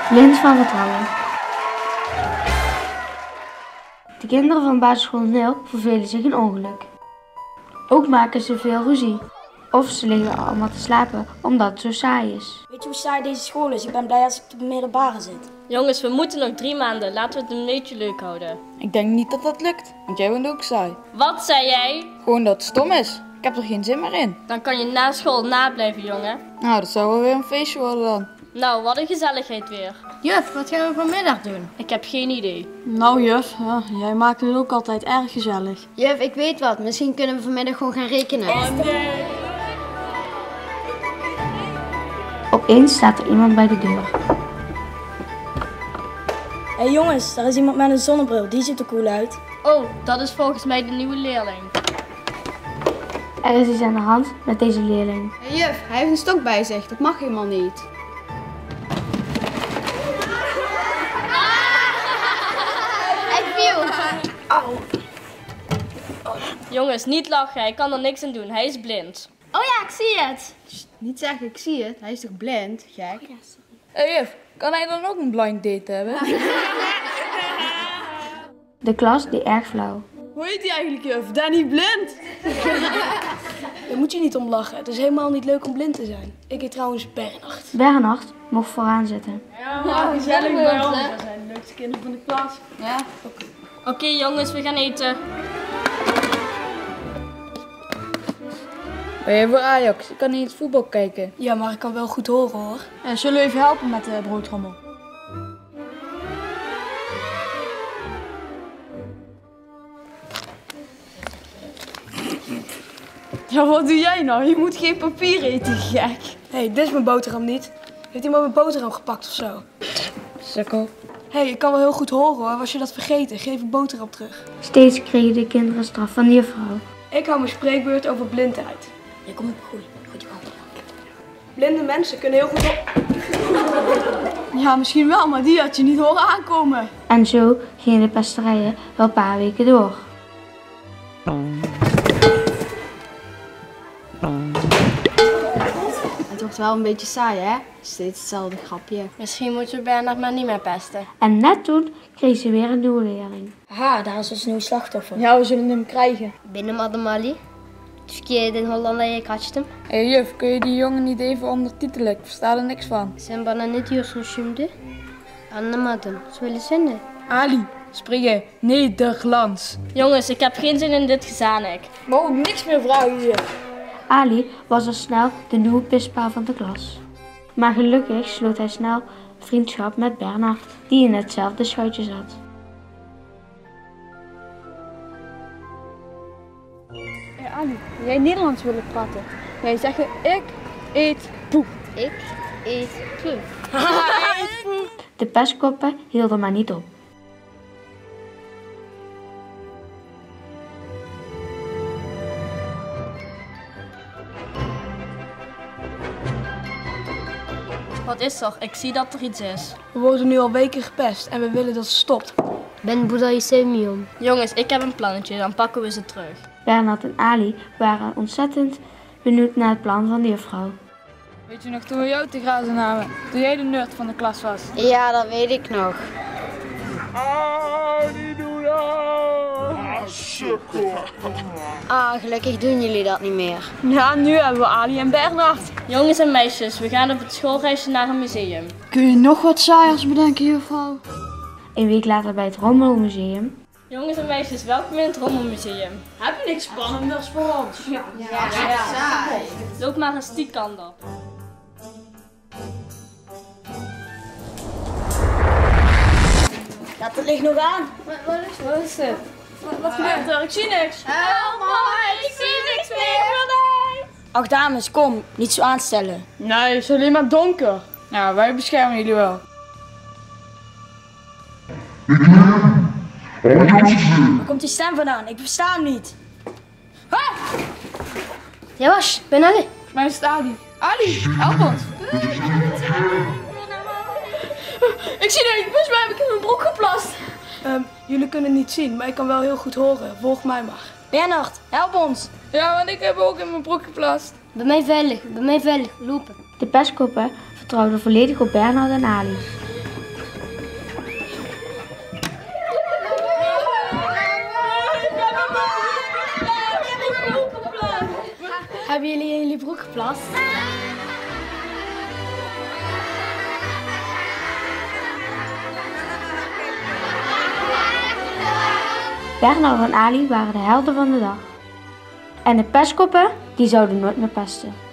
Blind van vertrouwen. De kinderen van basisschool 0 vervelen zich een ongeluk. Ook maken ze veel ruzie. Of ze liggen allemaal te slapen omdat het zo saai is. Weet je hoe saai deze school is? Ik ben blij als ik op de middelbare zit. Jongens, we moeten nog 3 maanden. Laten we het een beetje leuk houden. Ik denk niet dat dat lukt, want jij bent ook saai. Wat zei jij? Gewoon dat het stom is. Ik heb er geen zin meer in. Dan kan je na school nablijven, jongen. Nou, dat zou wel weer een feestje worden dan. Nou, wat een gezelligheid weer. Juf, wat gaan we vanmiddag doen? Ik heb geen idee. Nou juf, ja, jij maakt het ook altijd erg gezellig. Juf, ik weet wat. Misschien kunnen we vanmiddag gewoon gaan rekenen. Opeens staat er iemand bij de deur. Hé jongens, daar is iemand met een zonnebril. Die ziet er cool uit. Oh, dat is volgens mij de nieuwe leerling. Er is iets aan de hand met deze leerling. Hey, juf, hij heeft een stok bij zich. Dat mag helemaal niet. Hij viel. Jongens, niet lachen. Hij kan er niks aan doen. Hij is blind. Oh ja, ik zie het. Niet zeggen, ik zie het. Hij is toch blind? Gek. Hé juf, kan hij dan ook een blind date hebben? De klas die erg flauw. Hoe heet hij eigenlijk juf? Danny Blind? Daar moet je niet om lachen. Het is helemaal niet leuk om blind te zijn. Ik heet trouwens Bernhard. Bernhard mocht vooraan zitten. Ja, gezellig bij ons. We zijn de leukste kinderen van de klas. Ja. Oké, jongens, we gaan eten. Ben je voor Ajax? Ik kan niet het voetbal kijken. Ja, maar ik kan wel goed horen hoor. Zullen we even helpen met de broodrommel? Ja, wat doe jij nou? Je moet geen papier eten, gek. Hé, dit is mijn boterham niet. Heeft iemand mijn boterham gepakt of zo? Sukkel. Hé, ik kan wel heel goed horen hoor. Was je dat vergeten? Geef een boterham terug. Steeds kregen de kinderen straf van de juffrouw. Ik hou mijn spreekbeurt over blindheid. Je komt goed. Goed, je komt. Blinde mensen kunnen heel goed Ja, misschien wel, maar die had je niet horen aankomen. En zo gingen de pesterijen wel een paar weken door. Het wordt wel een beetje saai, hè? Steeds hetzelfde grapje. Misschien moeten we Bernhard maar niet meer pesten. En net toen kreeg ze weer een nieuwe leerling. Haha, daar is ons nieuw slachtoffer. Ja, we zullen hem krijgen. Binnen Mademali. Türkiye'de in Hollanda'ya kaçtım. Hé juf, kun je die jongen niet even ondertitelen? Ik versta er niks van. Sen bana ne diyorsun şimdi? Anlamadım. Söylesene. Ali, spreek je Nederlands? Jongens, ik heb geen zin in dit gezanik. Mag ook niks meer vragen hier. Ali was al snel de nieuwe pispaal van de klas. Maar gelukkig sloot hij snel vriendschap met Bernhard, die in hetzelfde schuitje zat. Hey Ali, wil jij Nederlands willen praten? Jij zegt ik eet poep. Ik eet poep. De pestkoppen hielden maar niet op. Wat is er? Ik zie dat er iets is. We worden nu al weken gepest en we willen dat het stopt. Ben burayı sevmiyorum. Jongens, ik heb een plannetje. Dan pakken we ze terug. Bernhard en Ali waren ontzettend benieuwd naar het plan van de juffrouw. Weet je nog toen we jou te grazen namen? Toen jij de nerd van de klas was. Ja, dat weet ik nog. Gelukkig doen jullie dat niet meer. Ja, nu hebben we Ali en Bernhard. Jongens en meisjes, we gaan op het schoolreisje naar een museum. Kun je nog wat saaiers bedenken, juffrouw? Een week later bij het Rommelmuseum. Jongens en meisjes, welkom in het Rommelmuseum. Heb je niks spannenders voor ons? Ja. Loop maar eens die kant op. Ja, het ligt nog aan. Wat is dit? Wat gebeurt er? Ik zie niks. Ik zie niks meer. Ach dames, kom. Niet zo aanstellen. Nee, het is alleen maar donker. Nou, wij beschermen jullie wel. Waar komt die stem vandaan? Ik versta hem niet. Yavaş, ben Ali. Volgens mij is het Ali. Ali, help ons. Ik zie niks. Volgens mij heb ik in mijn broek geplast. Jullie kunnen het niet zien, maar ik kan wel heel goed horen. Volg mij maar. Bernhard, help ons. Ja, want ik heb ook in mijn broek geplast. Bij mij veilig, lopen. De pestkoppen vertrouwden volledig op Bernhard en Ali. Hebben jullie in jullie broek geplast? Bernard en Ali waren de helden van de dag. En de pestkoppen, die zouden nooit meer pesten.